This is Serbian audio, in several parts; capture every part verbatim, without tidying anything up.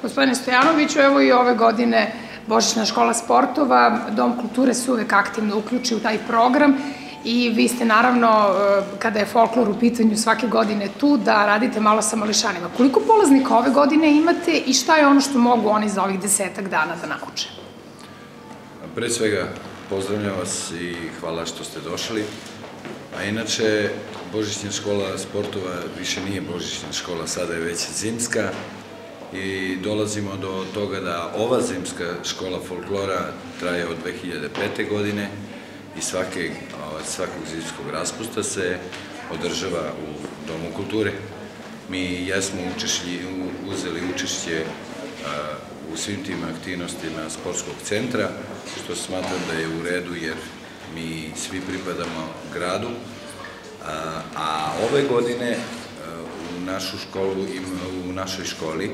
Gospodine Stojanoviću, evo i ove godine Božićna škola sportova, Dom kulture se uvek aktivno uključi u taj program i vi ste naravno, kada je folklor u pitanju, svake godine tu da radite malo sa mališanima. Koliko polaznika ove godine imate i šta je ono što mogu oni za ovih desetak dana da nauče? Pre svega, pozdravljam vas i hvala što ste došli. A inače, Božićna škola sportova više nije Božićna škola, sada je već zimska i dolazimo do toga da ova zimska škola folklora traje od dve hiljade pete. godine i svakog zimskog raspusta se održava u Domu kulture. Mi jesmo uzeli učešće u svim tim aktivnostima sportskog centra, što smatram da je u redu jer mi svi pripadamo gradu, a ove godine u našu školu, u našoj školi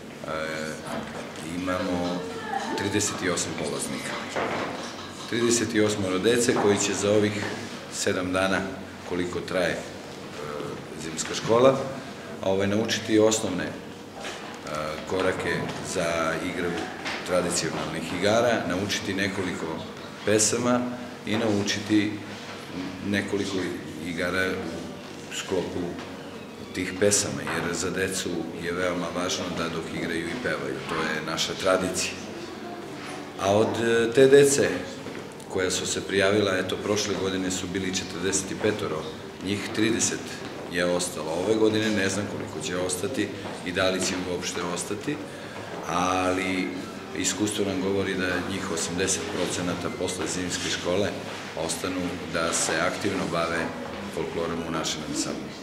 imamo trideset osam polaznika. trideset osam dece koji će za ovih sedam dana, koliko traje zimska škola, naučiti osnovne korake za igru tradicionalnih igara, naučiti nekoliko pesama i naučiti nekoliko igara u sklopu tih pesama, jer za decu je veoma važno da dok igraju i pevaju, to je naša tradicija. A od te dece koja su se prijavila, eto, prošle godine su bili četrdeset pet, njih trideset je ostalo. Ove godine ne znam koliko će ostati i da li će uopšte ostati, ali iskustvo nam govori da njih osamdeset procenata posle zimske škole ostanu da se aktivno bave folklorom u našem ansamblu.